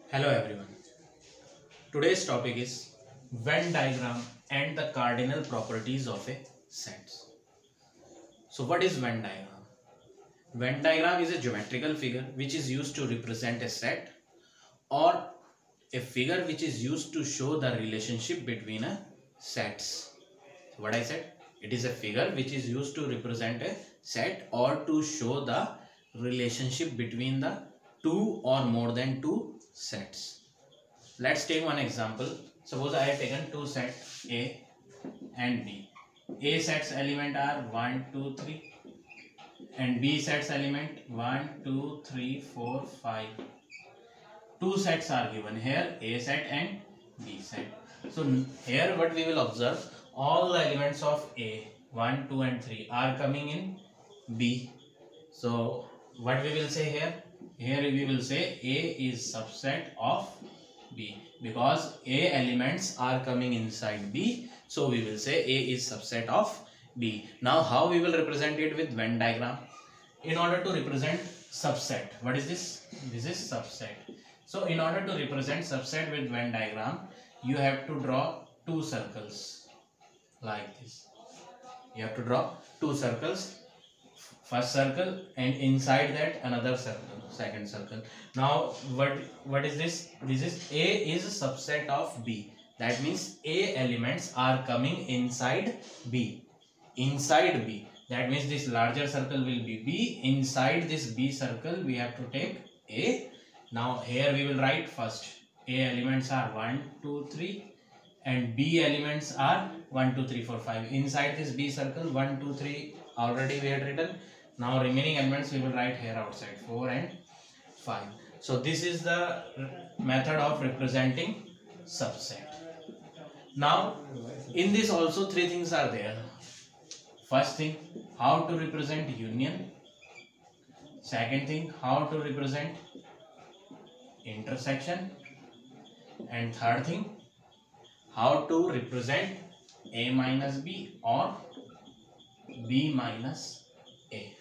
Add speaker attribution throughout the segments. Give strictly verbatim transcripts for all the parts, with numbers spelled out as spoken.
Speaker 1: Hello everyone. Today's topic is Venn diagram and the cardinal properties of a set. So what is Venn diagram? Venn diagram is a geometrical figure which is used to represent a set or a figure which is used to show the relationship between a sets. What I said? It is a figure which is used to represent a set or to show the relationship between the two or more than two sets. Let's take one example. Suppose I have taken two sets A and B. A sets element are one, two, three and B sets element one, two, three, four, five. Two sets are given here, A set and B set. So here what we will observe, all the elements of A one, two and three are coming in B. So what we will say here? Here we will say A is subset of B because A elements are coming inside B. So we will say A is subset of B. Now how we will represent it with Venn diagram? In order to represent subset, what is this? This is subset. So in order to represent subset with Venn diagram, you have to draw two circles like this. You have to draw two circles. First circle and inside that another circle, second circle. Now what what is this? This is A is a subset of B. That means A elements are coming inside B. Inside B. That means this larger circle will be B. Inside this B circle we have to take A. Now here we will write first A elements are one, two, three and B elements are one, two, three, four, five. Inside this B circle one, two, three already we had written. Now remaining elements we will write here outside four and five. So this is the method of representing subset. Now in this also three things are there. First thing, how to represent union. Second thing, how to represent intersection. And third thing, how to represent A minus B or B minus A.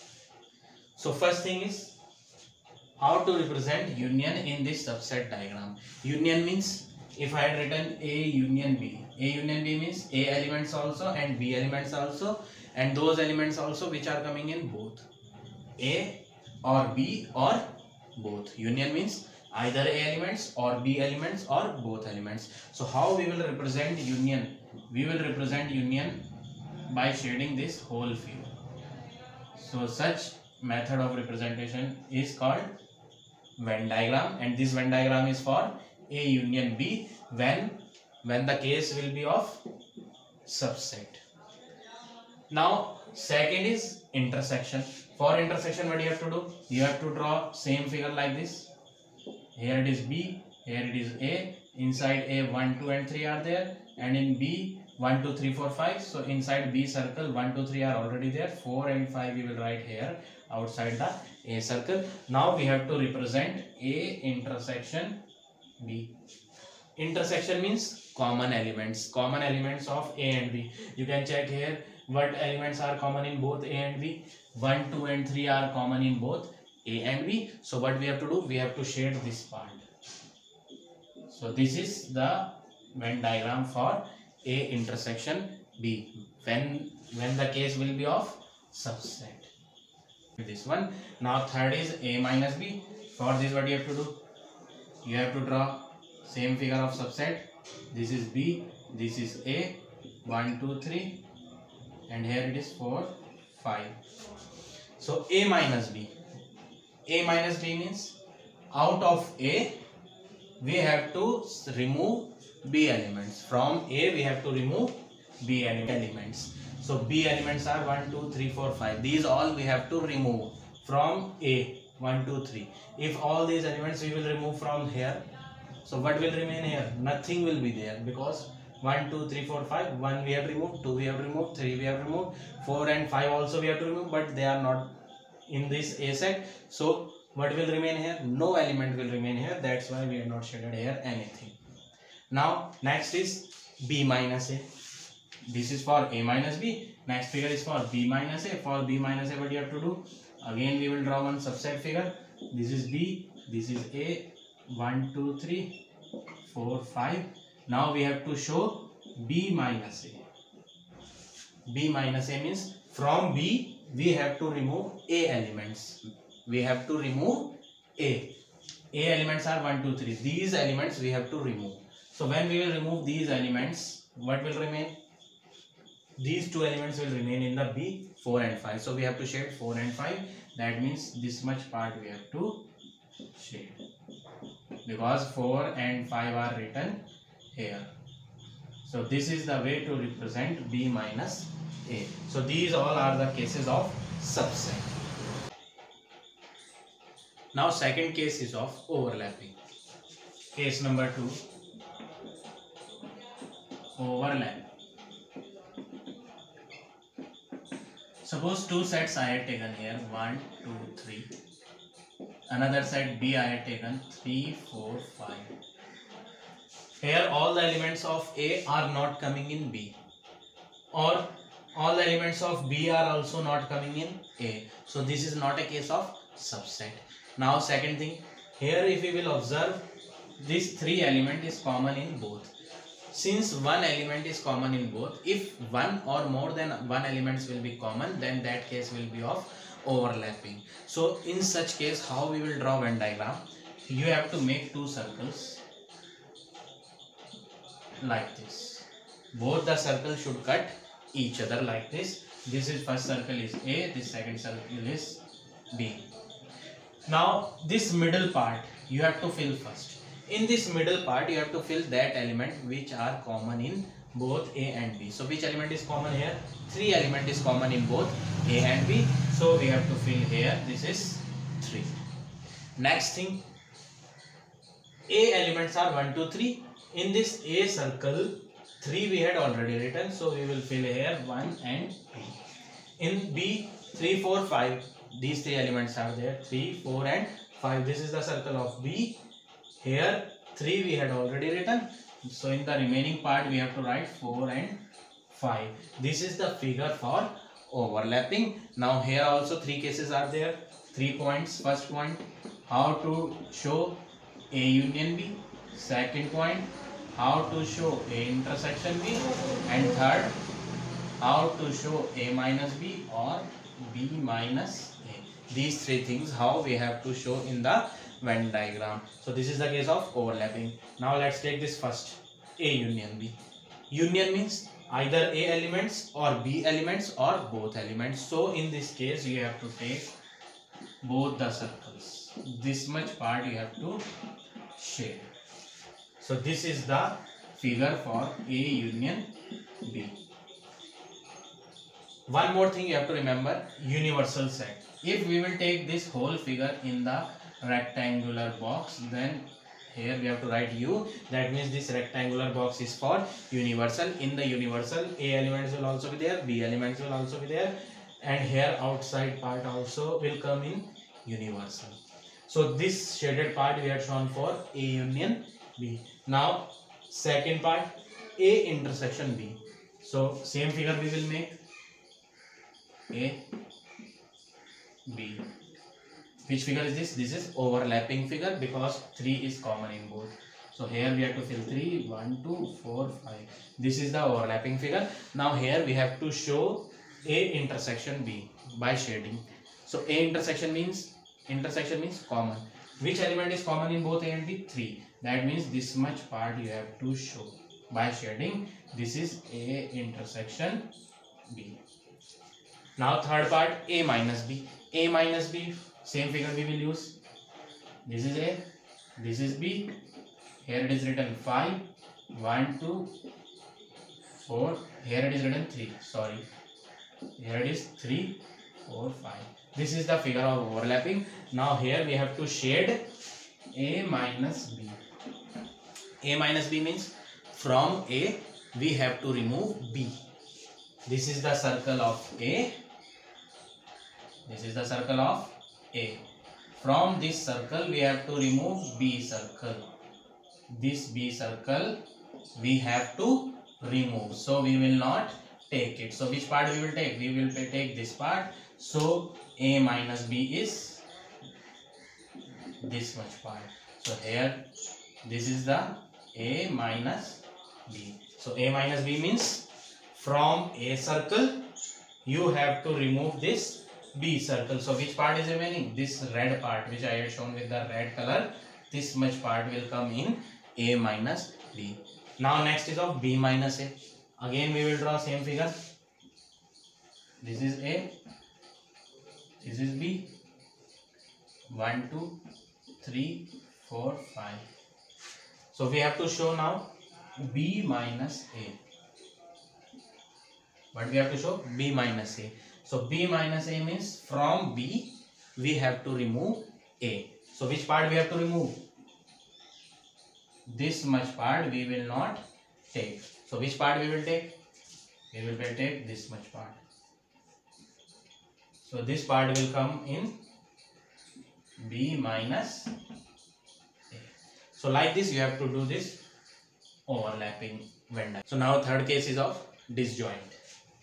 Speaker 1: So first thing is how to represent union in this subset diagram. Union means if I had written A union B. A union B means A elements also and B elements also and those elements also which are coming in both A or B or both. Union means either A elements or B elements or both elements. So how we will represent union? We will represent union by shading this whole figure. So such method of representation is called Venn diagram and this Venn diagram is for A union B when when the case will be of subset. Now second is intersection. For intersection what you have to do? You have to draw same figure like this. Here it is B, here it is A. Inside A one, two and three are there and in B one, two, three, four, five. So inside B circle one, two, three are already there. four and five we will write here outside the A circle. Now we have to represent A intersection B. Intersection means common elements. Common elements of A and B. You can check here what elements are common in both A and B. one, two and three are common in both A and B. So what we have to do? We have to shade this part. So this is the Venn diagram for A intersection B when when the case will be of subset. This one. Now third is A minus B. For this what you have to do? You have to draw same figure of subset. This is B, this is A, one, two, three and here it is four, five. So A minus B. A minus B means out of A we have to remove B elements. From A we have to remove B elements. So B elements are one, two, three, four, five. These all we have to remove from A. one, two, three. If all these elements we will remove from here. So what will remain here? Nothing will be there because one, two, three, four, five. one we have removed, two we have removed, three we have removed, four and five also we have to remove but they are not in this A set. So what will remain here? No element will remain here. That's why we have not shaded here anything. Now next is B minus A. This is for A minus B. Next figure is for B minus A. For B minus A what you have to do? Again we will draw one subset figure. This is B, this is A one, two, three, four, five. Now we have to show B minus A. B minus A means from B we have to remove A elements. We have to remove A. A elements are one, two, three. These elements we have to remove. So when we will remove these elements, what will remain? These two elements will remain in the B, four and five. So we have to shade four and five. That means this much part we have to shade. Because four and five are written here. So this is the way to represent B minus A. So these all are the cases of subset. Now second case is of overlapping. Case number two, overlap. Suppose two sets I had taken here, one, two, three. Another set B I had taken three, four, five. Here all the elements of A are not coming in B, or all the elements of B are also not coming in A. So this is not a case of subset. Now second thing, here if we will observe, this three element is common in both. Since one element is common in both, if one or more than one elements will be common, then that case will be of overlapping. So in such case, how we will draw Venn diagram? You have to make two circles like this. Both the circles should cut each other like this. This is first circle is A, this second circle is B. Now this middle part you have to fill first. In this middle part you have to fill that element which are common in both A and B. So which element is common here? Three element is common in both A and B. So we have to fill here, this is three. Next thing, A elements are one, two, three. In this A circle, three we had already written, so we will fill here one and two. In B, three, four, five. These three elements are there, three, four and five. This is the circle of B. Here three we had already written, so in the remaining part we have to write four and five. This is the figure for overlapping. Now here also three cases are there, three points. First point, how to show A union B. Second point, how to show A intersection B. And third, how to show A minus B or B minus A. These three things how we have to show in the Venn diagram. So this is the case of overlapping. Now let's take this first, A union B. Union means either A elements or B elements or both elements. So in this case you have to take both the circles. This much part you have to shade. So this is the figure for A union B. One more thing you have to remember, universal set. If we will take this whole figure in the rectangular box, then here we have to write U. That means this rectangular box is for universal. In the universal, A elements will also be there, B elements will also be there, and here outside part also will come in universal. So this shaded part we have shown for A union B. Now second part, A intersection B. So same figure we will make, A, B. Which figure is this? This is overlapping figure because three is common in both. So here we have to fill three, one, two, four, five. This is the overlapping figure. Now here we have to show A intersection B by shading. So A intersection means, intersection means common. Which element is common in both A and B? three. That means this much part you have to show by shading. This is A intersection B. Now third part, A minus B. A minus B, same figure we will use. This is A, this is B. Here it is written five, one, two, four. Here it is written three. Sorry. Here it is three, four, five. This is the figure of overlapping. Now here we have to shade A minus B. A minus B means from A we have to remove B. This is the circle of A. This is the circle of A. From this circle we have to remove B circle. This B circle we have to remove. So we will not take it. So which part we will take? We will take this part. So A minus B is this much part. So here this is the A minus B. So A minus B means from A circle you have to remove this B circle. So which part is remaining? This red part which I had shown with the red color. This much part will come in A minus B. Now next is of B minus A. Again we will draw same figure. This is A. This is B. one, two, three, four, five. So we have to show now B minus A. But we have to show B minus A. So B minus A means from B we have to remove A. So which part we have to remove? This much part we will not take. So which part we will take? We will take this much part. So this part will come in B minus A. So like this you have to do this overlapping Venn diagram. So now third case is of disjoint.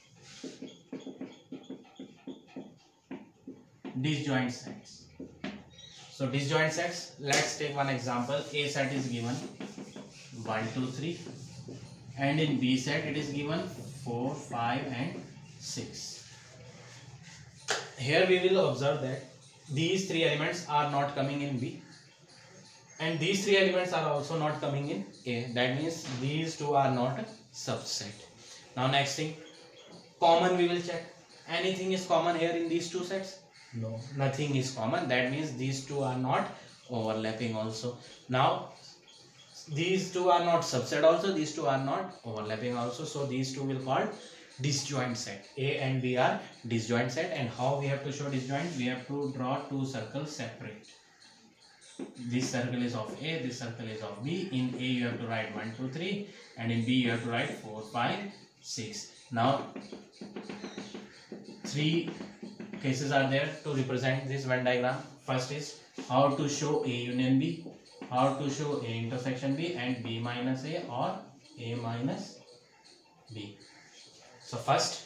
Speaker 1: Disjoint sets. So disjoint sets, let's take one example. A set is given one, two, three, and in B set it is given four, five and six. Here we will observe that these three elements are not coming in B and these three elements are also not coming in A. That means these two are not a subset. Now next thing, common we will check. Anything is common here in these two sets? No, nothing is common. That means these two are not overlapping also. Now these two are not subset also, these two are not overlapping also. So these two will call disjoint set. A and B are disjoint set. And how we have to show disjoint? We have to draw two circles separate. This circle is of A, this circle is of B. In A you have to write one, two, three, and in B you have to write four, five, six. Now three cases are there to represent this Venn diagram. First is how to show A union B, how to show A intersection B, and B minus A or A minus B. So first,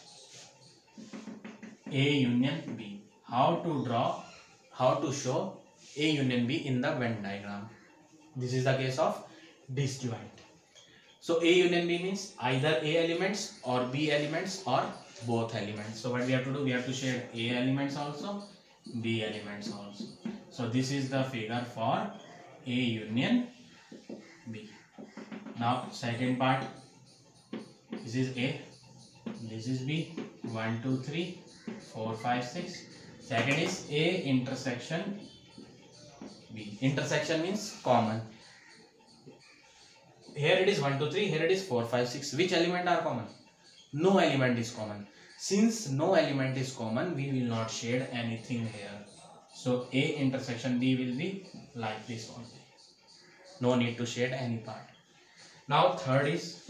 Speaker 1: A union B. How to draw, how to show A union B in the Venn diagram. This is the case of disjoint. So A union B means either A elements or B elements or both elements. So what we have to do, we have to shade A elements also, B elements also. So this is the figure for A union B. Now second part, this is A, this is B, one, two, three, four, five, six. Second is A intersection B. Intersection means common. Here it is one, two, three, here it is four, five, six. Which element are common? No element is common. Since no element is common, we will not shade anything here. So A intersection B will be like this only. No need to shade any part. Now third is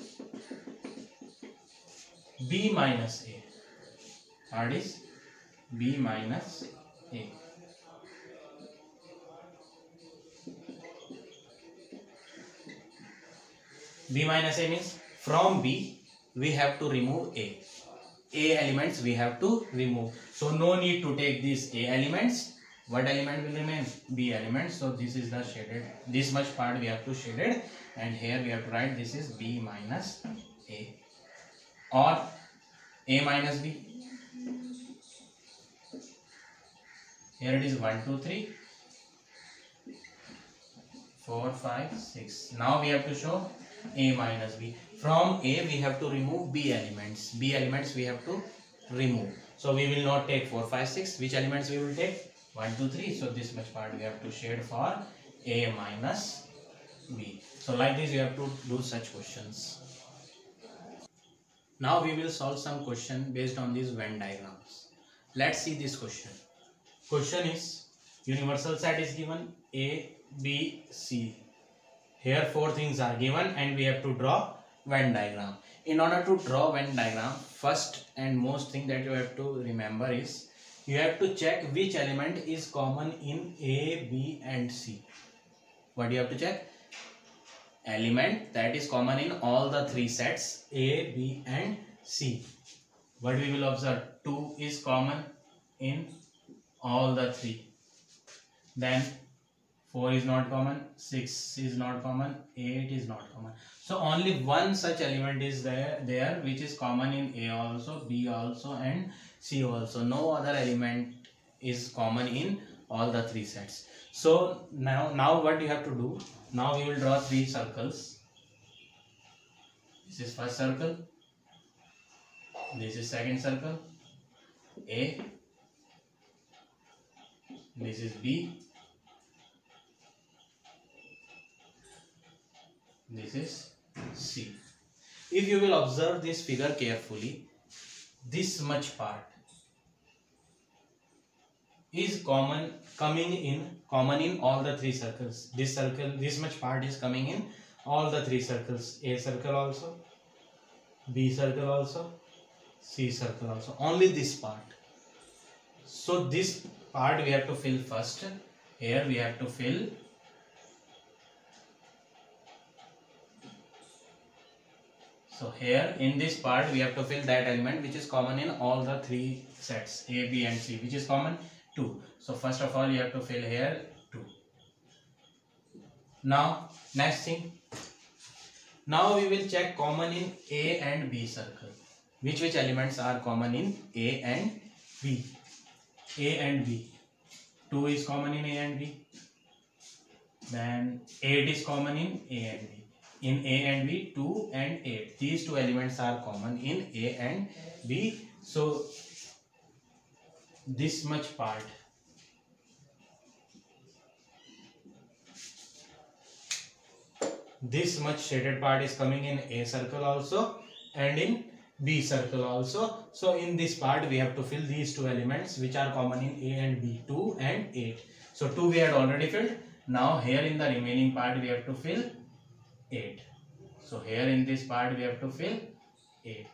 Speaker 1: B minus A. Third is B minus A. B minus A means from B we have to remove A. A elements we have to remove. So no need to take these A elements. What element will remain? B elements. So this is the shaded. This much part we have to shade it, and here we have to write this is B minus A or A minus B. Here it is one, two, three, four, five, six. Now we have to show A minus B. From A we have to remove B elements. B elements we have to remove. So we will not take four, five, six. Which elements we will take? one, two, three. So this much part we have to shade for A minus B. So like this you have to do such questions. Now we will solve some question based on these Venn diagrams. Let's see this question. Question is universal set is given A, B, C. Here four things are given and we have to draw Venn diagram. In order to draw Venn diagram, first and most thing that you have to remember is you have to check which element is common in A, B and C. What do you have to check? Element that is common in all the three sets A, B and C. What we will observe? two is common in all the three. Then four is not common, six is not common, eight is not common. So only one such element is there, there which is common in A also, B also and C also. No other element is common in all the three sets. So now, now what you have to do, now we will draw three circles. This is first circle, this is second circle, A, this is B, this is C. If you will observe this figure carefully, this much part is common coming in common in all the three circles. This circle, this much part is coming in all the three circles. A circle also, B circle also, C circle also. Only this part. So this part we have to fill first. Here we have to fill So here in this part we have to fill that element which is common in all the three sets A, B and C, which is common two. So first of all you have to fill here two. Now next thing, now we will check common in A and B circle. Which which elements are common in A and B? A and B. two is common in A and B. Then eight is common in A and B. In A and B, two and eight. These two elements are common in A and B. So this much part this much shaded part is coming in A circle also and in B circle also. So in this part we have to fill these two elements which are common in A and B, two and eight. So two we had already filled. Now here in the remaining part we have to fill eight. So here in this part we have to fill eight.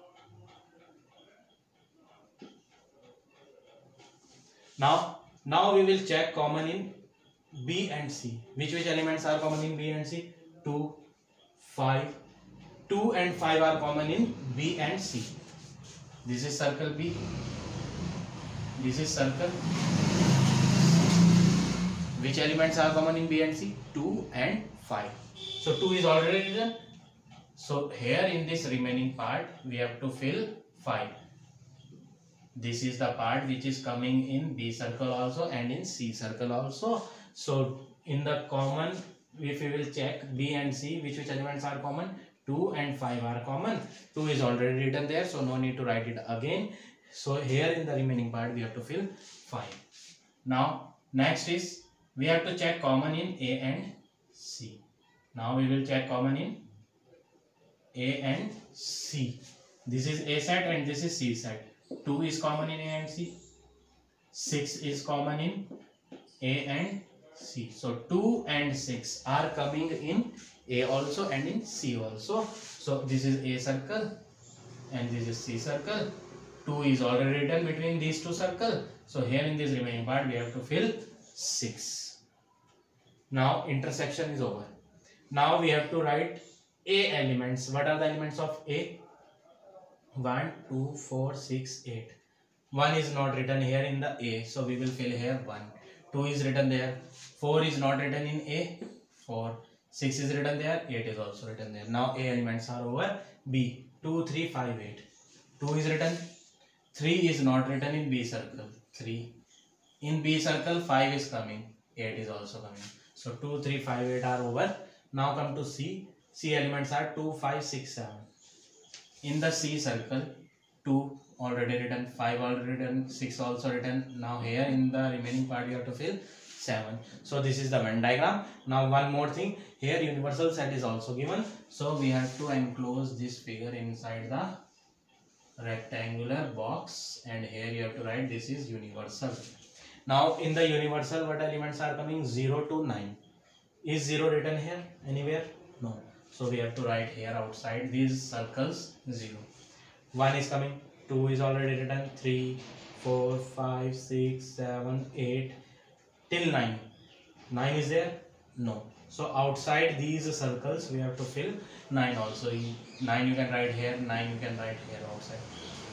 Speaker 1: Now, now we will check common in B and C. Which which elements are common in B and C? two, five. two and five are common in B and C. This is circle B. This is circle. Which elements are common in B and C? two and five. So two is already written. So here in this remaining part we have to fill five. This is the part which is coming in B circle also and in C circle also. So in the common, if we will check B and C, which which elements are common? two and five are common. two is already written there, so no need to write it again. So here in the remaining part we have to fill five. Now next is we have to check common in A and C. Now we will check common in A and C. This is A set and this is C set. two is common in A and C. six is common in A and C. So two and six are coming in A also and in C also. So this is A circle and this is C circle. two is already written between these two circles. So here in this remaining part we have to fill six. Now intersection is over. Now we have to write A elements. What are the elements of A? one, two, four, six, eight. one is not written here in the A. So we will fill here one. two is written there. four is not written in A. four. six is written there. eight is also written there. Now A elements are over. B. two, three, five, eight. two is written. three is not written in B circle. three. In B circle five is coming. eight is also coming. So two, three, five, eight are over. Now come to C. C elements are two, five, six, seven. In the C circle, two already written, five already written, six also written. Now here in the remaining part you have to fill seven. So this is the Venn diagram. Now one more thing, here universal set is also given. So we have to enclose this figure inside the rectangular box and here you have to write this is universal. Now in the universal what elements are coming? zero to nine. Is zero written here anywhere? No. So we have to write here outside these circles zero. one is coming, two is already written, three, four, five, six, seven, eight till nine. nine is there? No. So outside these circles we have to fill nine also. nine you can write here, nine you can write here outside.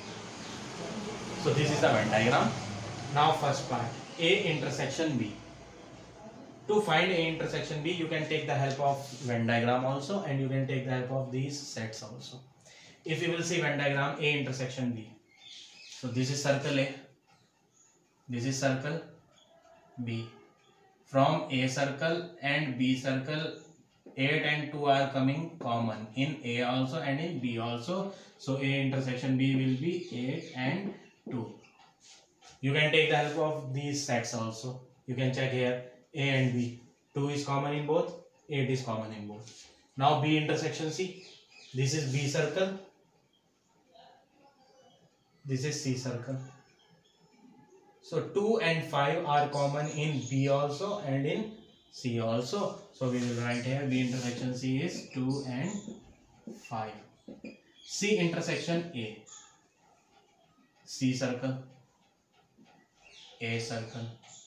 Speaker 1: So this is the Venn diagram. Now first part, A intersection B. To find A intersection B, you can take the help of Venn diagram also, and you can take the help of these sets also. If you will see Venn diagram A intersection B, so this is circle A, this is circle B. From A circle and B circle, eight and two are coming common in A also and in B also. So A intersection B will be eight and two. You can take the help of these sets also. You can check here A and B. two is common in both, eight is common in both. Now B intersection C. This is B circle. This is C circle. So two and five are common in B also and in C also. So we will write here B intersection C is two and five. C intersection A. C circle. A circle.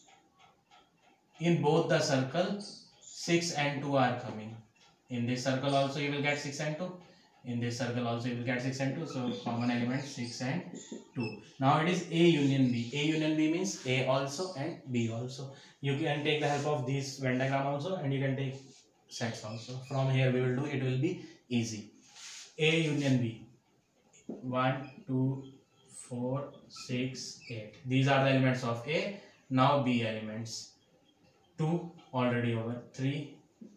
Speaker 1: In both the circles, six and two are coming. In this circle also you will get six and two. In this circle also you will get six and two. So common element six and two. Now it is A union B. A union B means A also and B also. You can take the help of this Venn diagram also, and you can take sets also. From here we will do, it will be easy. A union B. one, two, four, six, eight. These are the elements of A. Now B elements. two already over. three,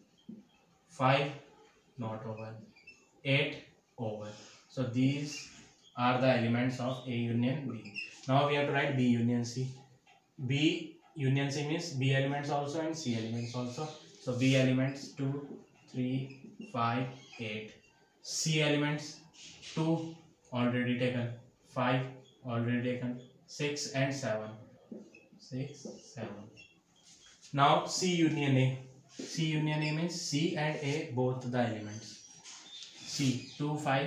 Speaker 1: five not over. eight over. So these are the elements of A union B. Now we have to write B union C. B union C means B elements also and C elements also. So B elements two, three, five, eight. C elements two already taken, five already taken, six and seven. six, seven. Now C union A. C union A means C and A both the elements. C two, five,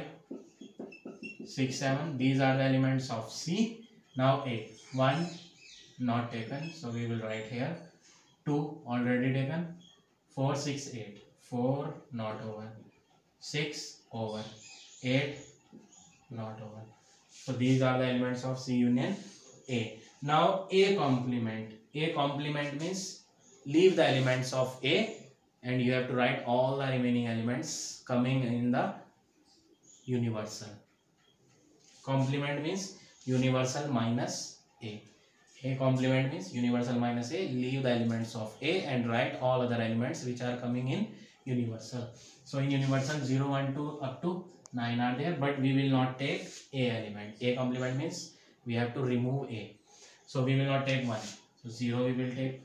Speaker 1: six, seven. These are the elements of C. Now A. one not taken. So we will write here. two already taken. four, six, eight. four not over. six over. eight not over. So these are the elements of C union A. Now A complement. A complement means leave the elements of A and you have to write all the remaining elements coming in the universal. Complement means universal minus A. A complement means universal minus A. Leave the elements of A and write all other elements which are coming in universal. So in universal zero, one, two up to nine are there, but we will not take A element. A complement means we have to remove A. So we will not take one. So zero we will take.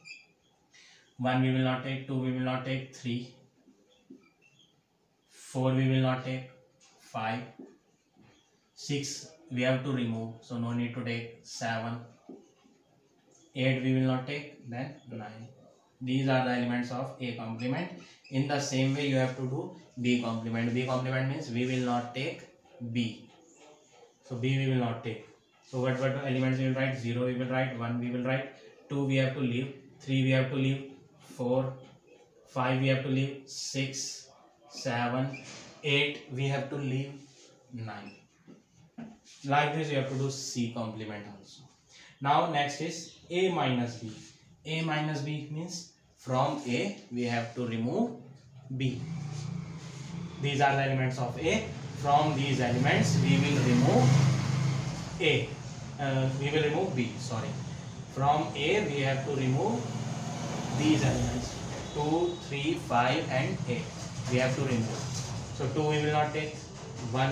Speaker 1: one we will not take. two we will not take. three. four we will not take. five. six we have to remove. So no need to take. seven. eight we will not take. Then nine. These are the elements of A complement. In the same way you have to do B complement. B complement means we will not take B. So B we will not take. So what, what elements we will write? zero we will write. one we will write. two we have to leave. three we have to leave. four. five we have to leave. six. seven. eight we have to leave. nine. Like this you have to do C complement also. Now next is A minus B. A minus B means from A we have to remove B. These are the elements of A. From these elements we will remove A. Uh, we will remove B. Sorry. From A we have to remove these elements. two, three, five and eight. We have to remove. So two we will not take. one.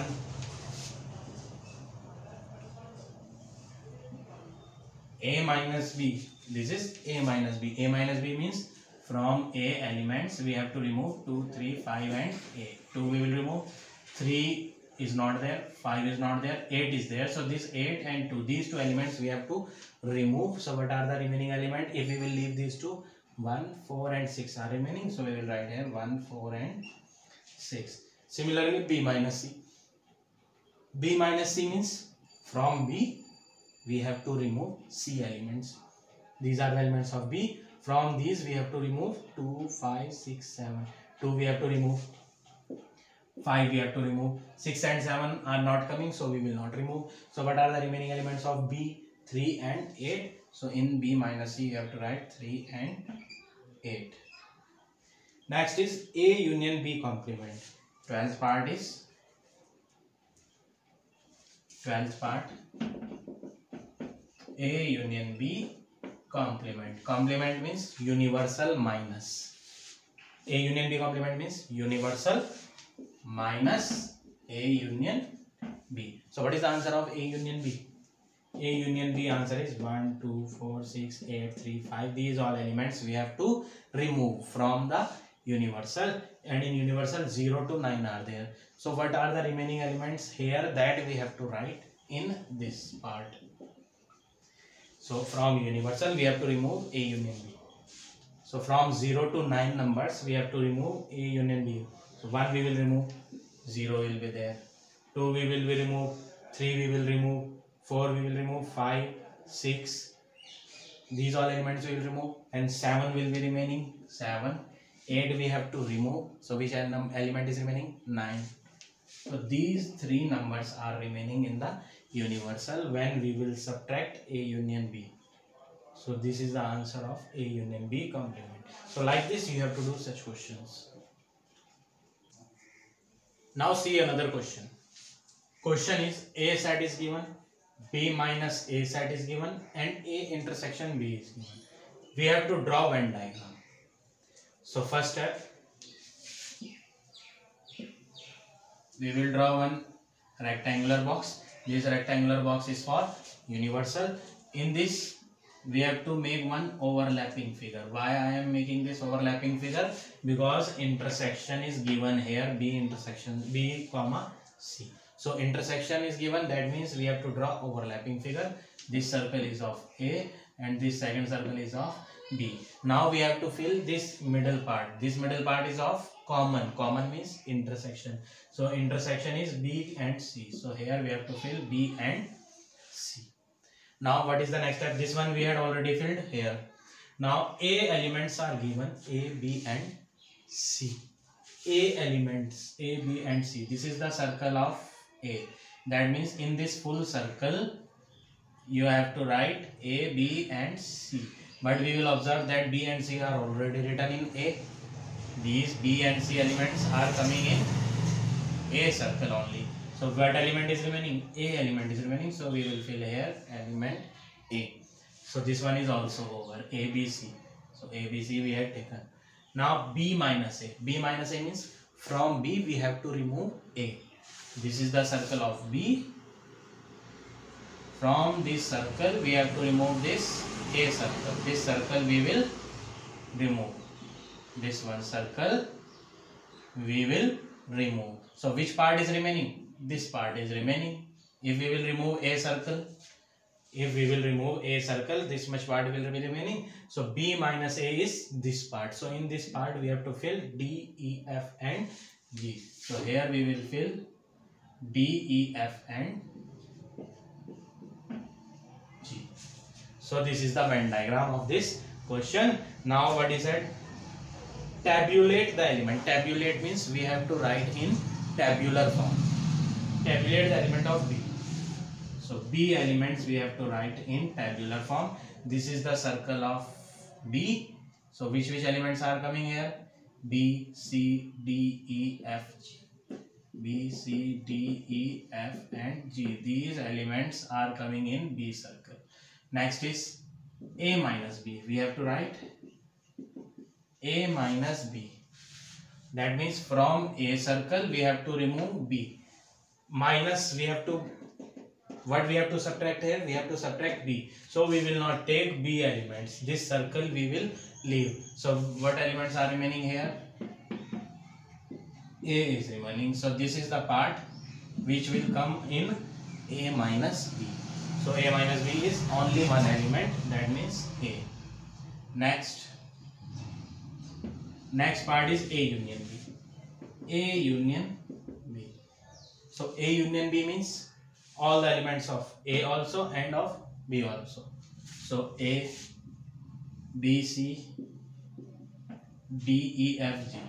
Speaker 1: A minus B. This is A minus B. A minus B means from A elements we have to remove two, three, five and eight. two we will remove. three is not there. five is not there. eight is there. So this eight and two. These two elements we have to remove. So what are the remaining element? If we will leave these two, one, four and six are remaining. So we will write here one, four and six. Similarly B minus C. B minus C means from B we have to remove C elements. These are the elements of B. From these we have to remove two, five, six, seven. two we have to remove. five we have to remove. six and seven are not coming, so we will not remove. So what are the remaining elements of B? three and eight. So in B minus C you have to write three and eight. Next is A union B complement. twelfth part is twelfth part A union B complement. Complement means universal minus. A union B complement means universal minus A union B. So what is the answer of A union B? A union B answer is one, two, four, six, eight, three, five. These all elements we have to remove from the universal, and in universal zero to nine are there. So what are the remaining elements here? That we have to write in this part. So from universal we have to remove A union B. So from zero to nine numbers we have to remove A union B. So one we will remove, zero will be there, two we will be remove, three we will remove, four we will remove, five, six, these all elements we will remove, and seven will be remaining, seven, eight we have to remove. So which element is remaining? nine. So these three numbers are remaining in the universal when we will subtract A union B. So this is the answer of A union B complement. So like this you have to do such questions. Now see another question. Question is A set is given, B minus A set is given, and A intersection B is given. We have to draw Venn diagram. So first step, we will draw one rectangular box. This rectangular box is for universal. In this we have to make one overlapping figure. Why I am making this overlapping figure? Because intersection is given here, B intersection B comma C. So intersection is given, that means we have to draw overlapping figure. This circle is of A and this second circle is of B. Now we have to fill this middle part. This middle part is of common. Common means intersection. So intersection is B and C. So here we have to fill B and C. Now what is the next step? This one we had already filled here. Now A elements are given, A, B and C. A elements, A, B and C. This is the circle of A. That means in this full circle you have to write A, B and C. But we will observe that B and C are already written in A. These B and C elements are coming in A circle only. So what element is remaining? A element is remaining. So we will fill here element A. So this one is also over, A, B, C. So A, B, C we have taken. Now B minus A. B minus A means from B we have to remove A. This is the circle of B. From this circle we have to remove this A circle. This circle we will remove. This one circle we will remove. So which part is remaining? This part is remaining. If we will remove A circle, if we will remove A circle, this much part will be remaining. So B minus A is this part. So in this part we have to fill D, E, F and G. So here we will fill D, E, F and G. So this is the Venn diagram of this question. Now what is it? Tabulate the element. Tabulate means we have to write in tabular form. Tabulate the element of B. So B elements we have to write in tabular form. This is the circle of B. So which which elements are coming here? B, C, D, E, F, G. B, C, D, E, F and G. These elements are coming in B circle. Next is A minus B. We have to write A minus B. That means from A circle we have to remove B. Minus we have to, what we have to subtract here? We have to subtract B. So we will not take B elements. This circle we will leave. So what elements are remaining here? A is remaining. So this is the part which will come in A minus B. So A minus B is only one element. That means A. Next. Next part is A union B. A union B. So A union B means all the elements of A also and of B also. So A, B, C, D, E, F, G.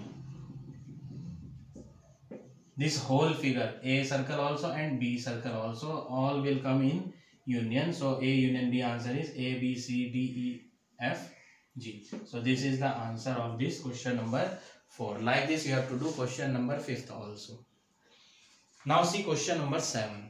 Speaker 1: This whole figure, A circle also and B circle also, all will come in union. So A union B answer is A, B, C, D, E, F, G. So this is the answer of this question number four. Like this you have to do question number fifth also. Now see question number seven.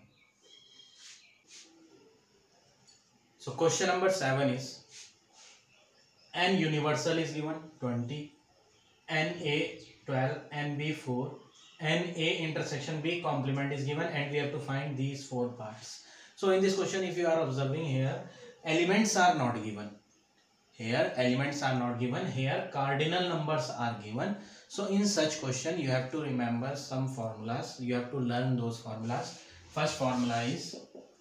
Speaker 1: So question number seven is N universal is given twenty, N A twelve, N B four, N A intersection B complement is given, and we have to find these four parts. So in this question, if you are observing here, elements are not given. Here elements are not given. Here cardinal numbers are given. So in such question you have to remember some formulas. You have to learn those formulas. First formula is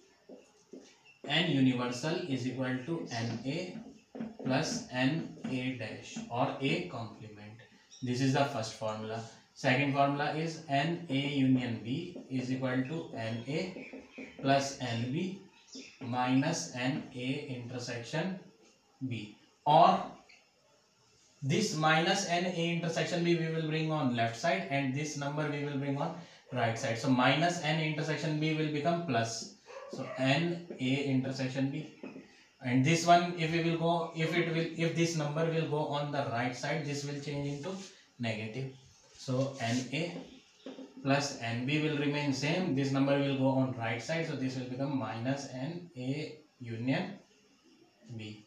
Speaker 1: N universal is equal to N A plus N A dash or A complement. This is the first formula. Second formula is N A union B is equal to N A plus N B minus N A intersection B, or this minus N A intersection B we will bring on left side and this number we will bring on right side. So minus N A intersection B will become plus. So N A intersection B, and this one if we will go, if it will, if this number will go on the right side, this will change into negative. So N A plus N B will remain same. This number will go on right side. So this will become minus N A union B.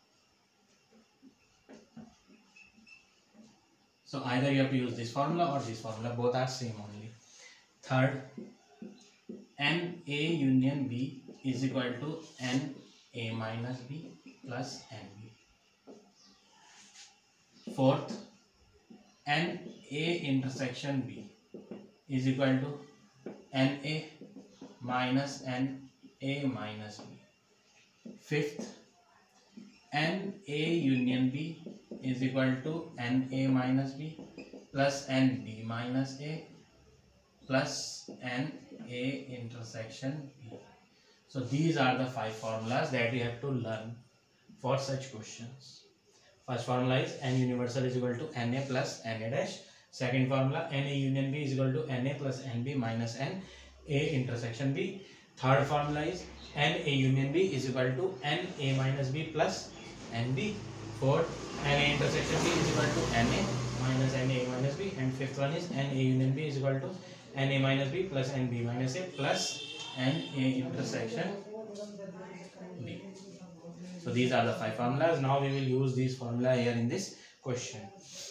Speaker 1: So either you have to use this formula or this formula. Both are same only. Third, N A union B is equal to N A minus B plus N B. Fourth, N A intersection B is equal to N A minus N A minus B. Fifth, N A union B is equal to N A minus B plus N B minus A plus N A intersection B. So these are the five formulas that we have to learn for such questions. First formula is N universal is equal to N A plus N A dash. Second formula, N A union B is equal to N A plus N B minus N A intersection B. Third formula is N A union B is equal to N A minus B plus N B. Fourth, N A intersection B is equal to N A minus N A minus B. And fifth one is N A union B is equal to N A minus B plus N B minus A plus N A intersection B. So these are the five formulas. Now we will use these formula here in this question.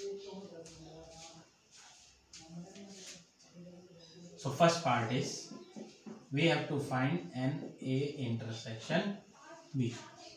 Speaker 1: So first part is we have to find N A intersection B.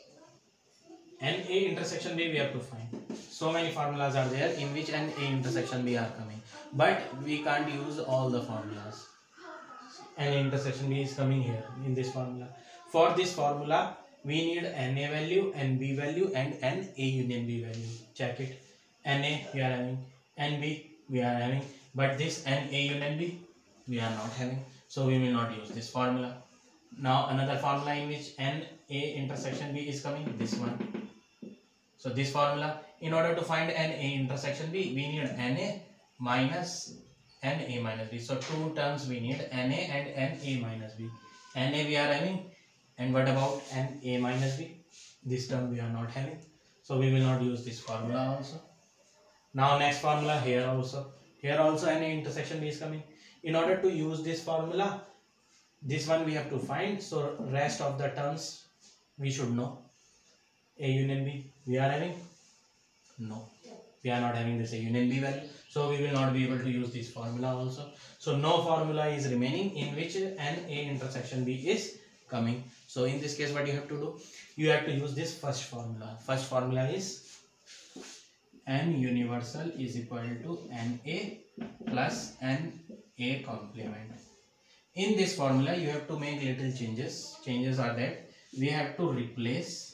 Speaker 1: N A intersection B we have to find. So many formulas are there in which N A intersection B are coming, but we can't use all the formulas. N A intersection B is coming here in this formula. For this formula we need N A value, N B value and N A union B value. Check it. N A we are having, N B we are having, but this N A union B we are not having. So we will not use this formula. Now another formula in which N A intersection B is coming, this one. So this formula, in order to find N A intersection B, we need N A minus N A minus B. So two terms we need, N A and N A minus B. N A we are having, and what about N A minus B? This term we are not having. So we will not use this formula also. Now next formula here also. Here also N A intersection B is coming. In order to use this formula, this one we have to find. So rest of the terms we should know. A union B we are having? No, we are not having this A union B value. So we will not be able to use this formula also. So no formula is remaining in which N A intersection B is coming. So in this case what you have to do? You have to use this first formula. First formula is N universal is equal to N A plus N A complement. In this formula you have to make little changes. Changes are that we have to replace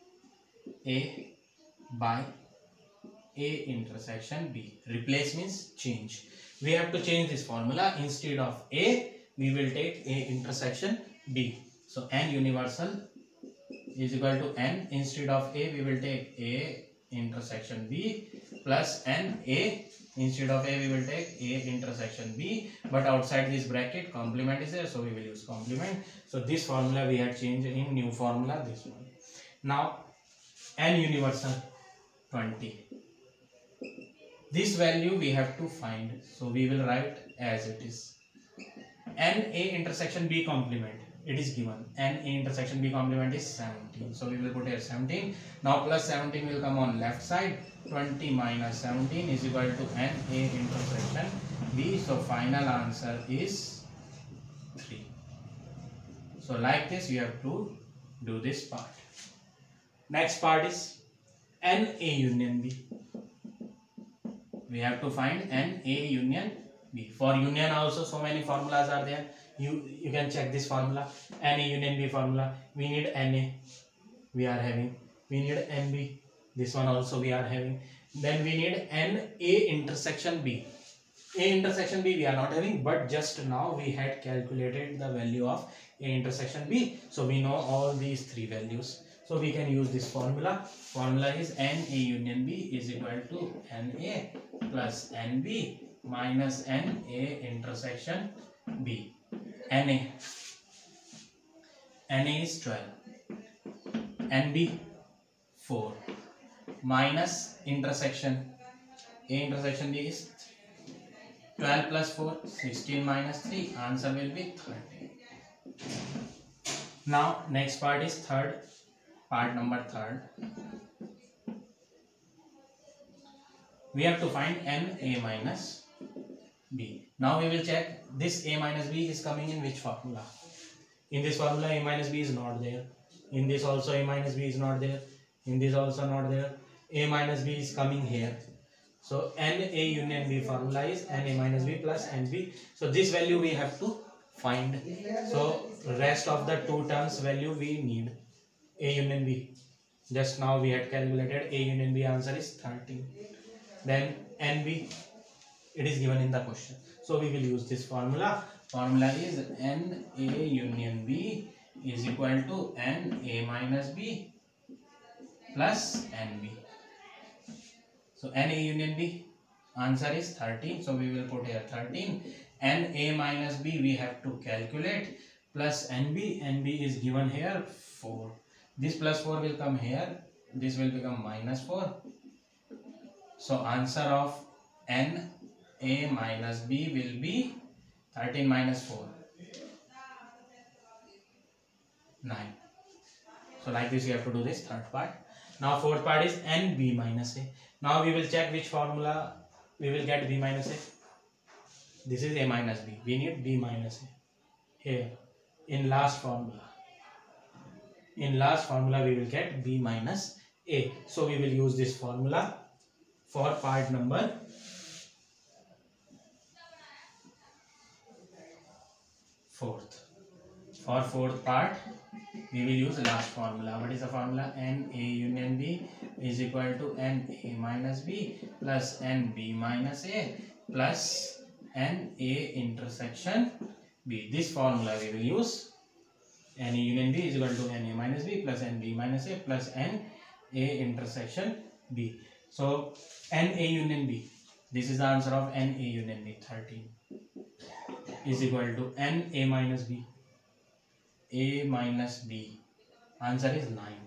Speaker 1: A by A intersection B. Replace means change. We have to change this formula. Instead of A, we will take A intersection B. So N universal is equal to N. Instead of A, we will take A intersection B plus N A. Instead of A, we will take A intersection B. But outside this bracket, complement is there, so we will use complement. So this formula we had changed in new formula, this one. Now N universal. twenty. This value we have to find, so we will write as it is. N A intersection B complement, it is given. N A intersection B complement is seventeen, so we will put here seventeen. Now plus seventeen will come on left side. twenty minus seventeen is equal to N A intersection B. So final answer is three. So like this you have to do this part. Next part is N A union B. We have to find N A union B. For union also so many formulas are there. You you can check this formula. N A union B formula. We need N A. We are having. We need N B. This one also we are having. Then we need N A intersection B. A intersection B we are not having, but just now we had calculated the value of A intersection B. So we know all these three values. So we can use this formula. Formula is N A union B is equal to N A plus N B minus N A intersection B. N A. N A is twelve. N B four. Minus intersection. A intersection B is twelve plus four. sixteen minus three. Answer will be thirty. Now next part is third. Part number third. We have to find N A minus B. Now we will check this A minus B is coming in which formula. In this formula A minus B is not there. In this also A minus B is not there. In this also not there. A minus B is coming here. So N A union B formula is N A minus B plus N B. So this value we have to find. So rest of the two terms value we need. A union B. Just now we had calculated A union B, answer is thirteen. Then N B, it is given in the question. So we will use this formula. Formula is N A union B is equal to N A minus B plus N B. So N A union B, answer is thirteen. So we will put here thirteen. N A minus B we have to calculate plus N B. N B is given here four. This plus four will come here. This will become minus four. So answer of N A minus B will be thirteen minus four. nine. So like this you have to do this third part. Now fourth part is N B minus A. Now we will check which formula we will get B minus A. This is A minus B. We need B minus A. Here in last formula. In last formula we will get B minus A. So we will use this formula for part number fourth. For fourth part we will use last formula. What is the formula? N A union B is equal to N A minus B plus N B minus A plus N A intersection B. This formula we will use. N A union B is equal to N A minus B plus N B minus A plus N A intersection B. So N A union B, this is the answer of N A union B, thirteen, is equal to N A minus B. A minus B, answer is nine,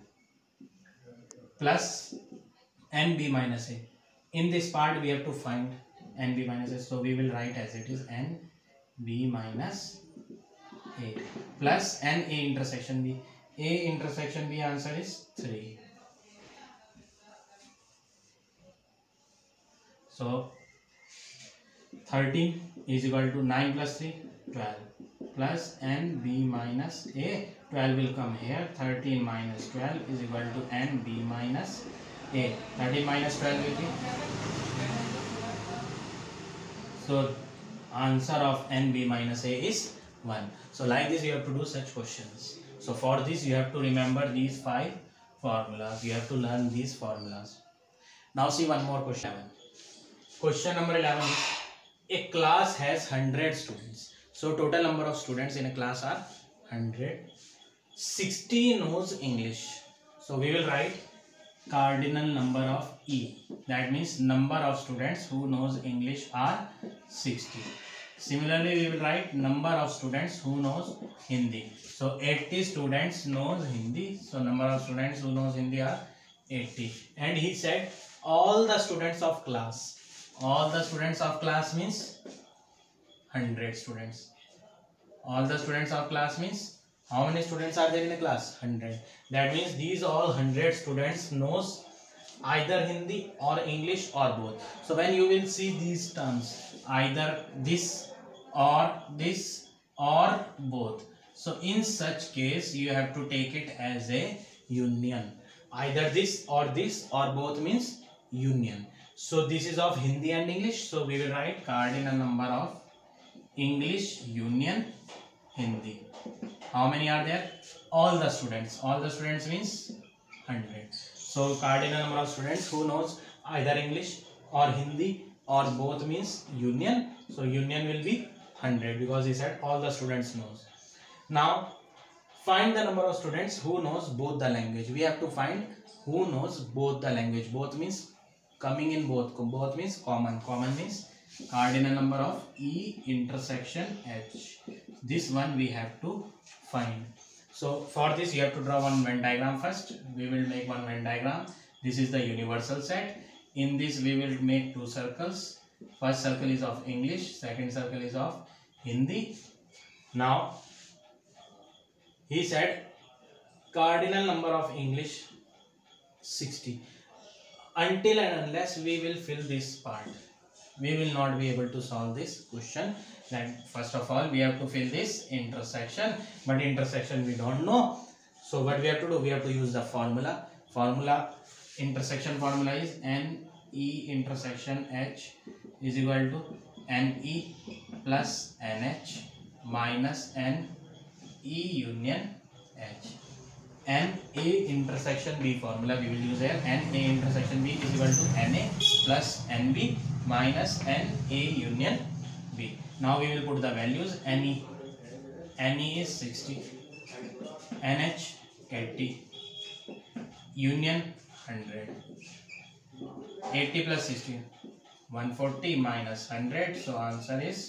Speaker 1: plus N B minus A. In this part we have to find N B minus A, so we will write as it is N B minus A plus N A intersection B. A intersection B, answer is three. So thirteen is equal to nine plus three, twelve, plus N B minus A. twelve will come here. thirteen minus twelve is equal to N B minus A. thirteen minus twelve will be. So answer of N B minus A is one. So like this you have to do such questions. So for this you have to remember these five formulas. You have to learn these formulas. Now see one more question. Question number eleven is, a class has one hundred students. So total number of students in a class are one hundred. sixty knows English. So we will write cardinal number of E. That means number of students who knows English are sixty. Similarly, we will write number of students who knows Hindi. So eighty students knows Hindi. So number of students who knows Hindi are eighty. And he said all the students of class. All the students of class means one hundred students. All the students of class means how many students are there in a class? one hundred. That means these all one hundred students knows either Hindi or English or both. So when you will see these terms, either this or this or both, so in such case you have to take it as a union. Either this or this or both means union. So this is of Hindi and English, so we will write cardinal number of English union Hindi. How many are there? All the students. All the students means one hundred. So cardinal number of students who knows either English or Hindi or both means union. So union will be one hundred because he said all the students knows. Now find the number of students who knows both the language. We have to find who knows both the language. Both means coming in both. Both means common. Common means cardinal number of E intersection H. This one we have to find. So for this you have to draw one Venn diagram first. We will make one Venn diagram. This is the universal set. In this we will make two circles. First circle is of English. Second circle is of Hindi. Now he said cardinal number of English sixty. Until and unless we will fill this part, we will not be able to solve this question. Then first of all we have to fill this intersection, but intersection we don't know. So what we have to do, we have to use the formula. Formula intersection formula is N E intersection H is equal to N E plus N H minus N E union H. N A intersection B formula we will use here. N A intersection B is equal to N A plus N B minus N A union B. Now we will put the values. N E N E is sixty, N H eighty, union one hundred. eighty plus sixty, one hundred forty minus one hundred, so answer is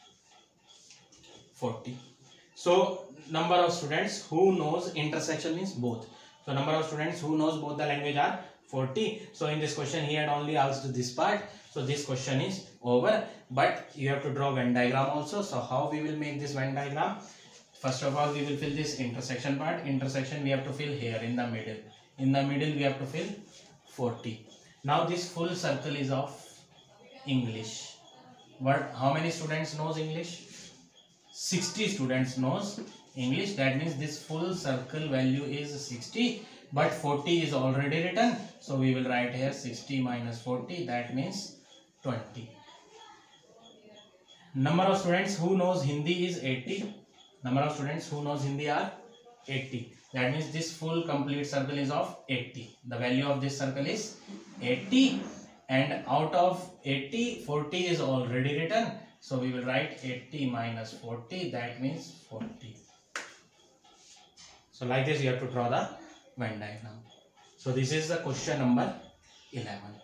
Speaker 1: forty. So number of students who knows intersection means both. So number of students who knows both the language are forty. So in this question he had only asked this part. So this question is over, but you have to draw Venn diagram also. So how we will make this Venn diagram? First of all we will fill this intersection part. Intersection we have to fill here in the middle. In the middle we have to fill forty. Now this full circle is of English. What? How many students knows English? sixty students knows English. That means this full circle value is sixty, but forty is already written. So we will write here sixty minus forty. That means twenty. Number of students who knows Hindi is eighty. Number of students who knows Hindi are eighty. That means this full complete circle is of eighty. The value of this circle is eighty, and out of eighty, forty is already written. So we will write eighty minus forty, that means forty. So like this you have to draw the Venn diagram. So this is the question number eleven.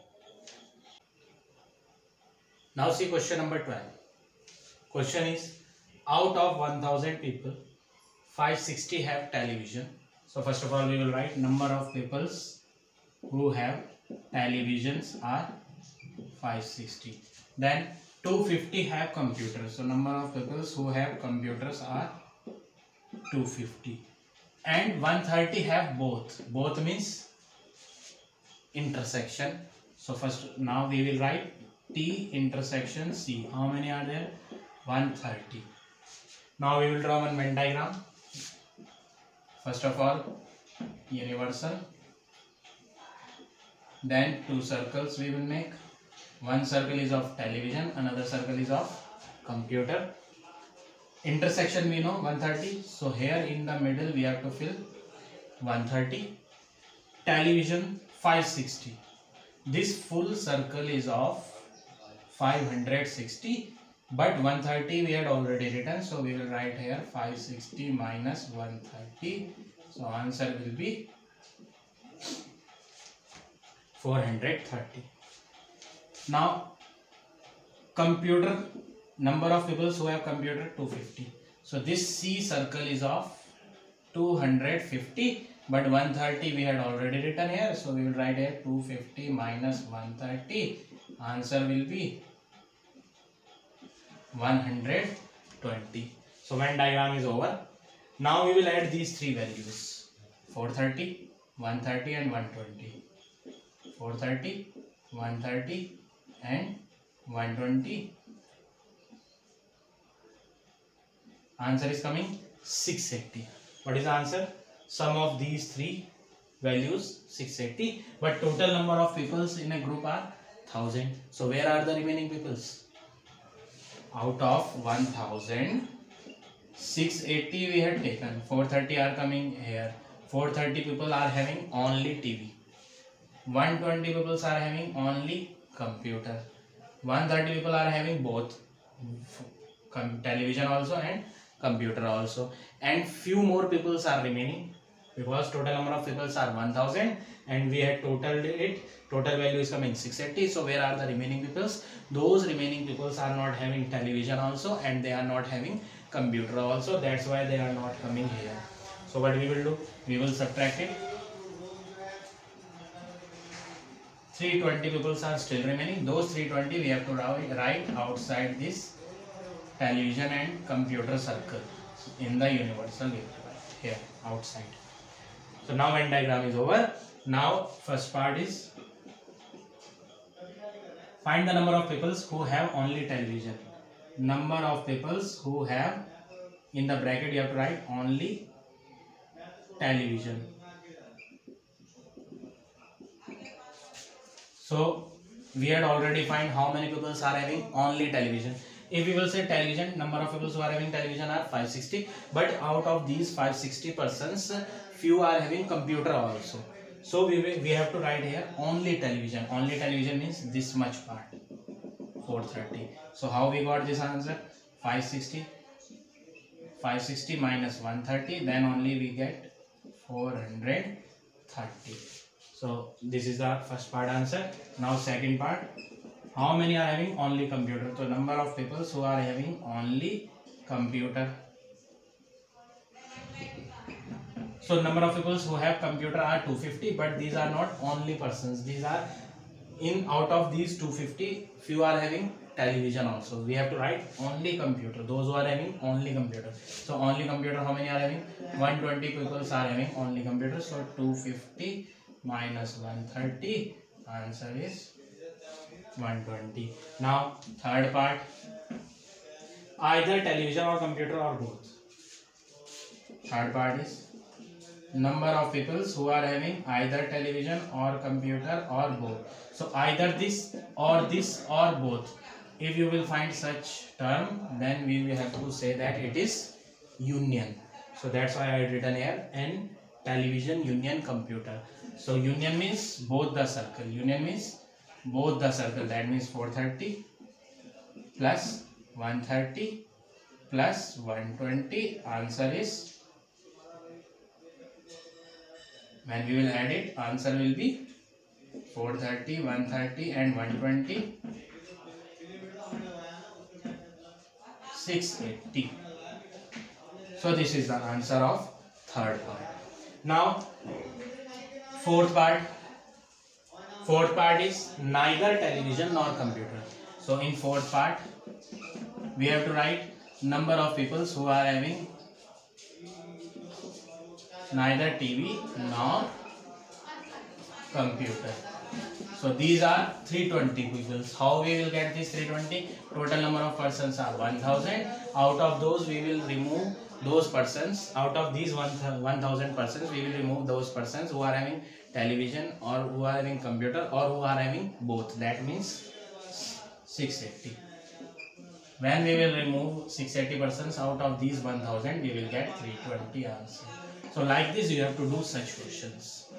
Speaker 1: Now see question number twelve. Question is, out of one thousand people, five hundred sixty have television. So first of all we will write number of peoples who have televisions are five hundred sixty. Then two hundred fifty have computers. So number of people who have computers are two hundred fifty. And one hundred thirty have both. Both means intersection. So first now we will write T intersection C. How many are there? one hundred thirty. Now we will draw one Venn diagram. First of all universal. Then two circles we will make. One circle is of television, another circle is of computer. Intersection we know one hundred thirty. So here in the middle we have to fill one hundred thirty. Television five hundred sixty. This full circle is of five hundred sixty, but one hundred thirty we had already written. So we will write here five hundred sixty minus one hundred thirty. So answer will be four hundred thirty. Now computer, number of people who have computer two hundred fifty. So this C circle is of two hundred fifty, but one thirty we had already written here, so we will write here two fifty minus one thirty. Answer will be one hundred twenty. So Venn diagram is over. Now we will add these three values: four thirty, one thirty and one twenty. four thirty, one thirty and one twenty. Answer is coming six eighty. What is the answer? Sum of these three values six eighty, but total number of peoples in a group are one thousand. So where are the remaining peoples? Out of one thousand, six eighty we had taken, four thirty are coming here. four thirty people are having only T V. one twenty people are having only computer. one thirty people are having both television also and computer also, and few more people are remaining because total number of people are one thousand and we had totaled it. Total value is coming six eighty. So where are the remaining peoples? Those remaining peoples are not having television also and they are not having computer also. That's why they are not coming here. So what we will do? We will subtract it. three twenty peoples are still remaining. Those three twenty we have to write outside this television and computer circle in the universal here outside. So now Venn diagram is over. Now first part is find the number of peoples who have only television. Number of peoples who have, in the bracket you have to write only television. So we had already find how many people are having only television. If we will say television, number of people who are having television are five sixty, but out of these five sixty persons, few are having computer also. So we will, we have to write here only television. Only television means this much part, four thirty. So how we got this answer? five sixty. five sixty minus one thirty, then only we get four hundred thirty. So this is the first part answer. Now second part, how many are having only computer? So number of people who are having only computer. So number of people who have computer are two fifty, but these are not only persons. These are, in out of these two fifty, few are having television also. We have to write only computer. Those who are having only computer. So only computer, how many are having? one twenty people are having only computer. So two fifty minus one thirty, answer is one twenty. Now third part, either television or computer or both. Third part is number of people who are having either television or computer or both. So either this or this or both. If you will find such term, then we will have to say that it is union. So that's why I had written here and television union computer. So union means both the circle. Union means both the circle. That means four thirty plus one thirty plus one twenty. Answer is, when we will add it, answer will be four thirty, one thirty and one twenty, six eighty. So this is the answer of third part. Now fourth part. Fourth part is neither television nor computer. So in fourth part, we have to write number of people who are having neither T V nor computer. So these are three twenty people. How we will get this three twenty? Total number of persons are one thousand. Out of those we will remove those persons. Out of these one thousand persons, we will remove those persons who are having television or who are having computer or who are having both. That means six eighty. When we will remove six eighty persons out of these one thousand, we will get three twenty answer. So like this you have to do such questions.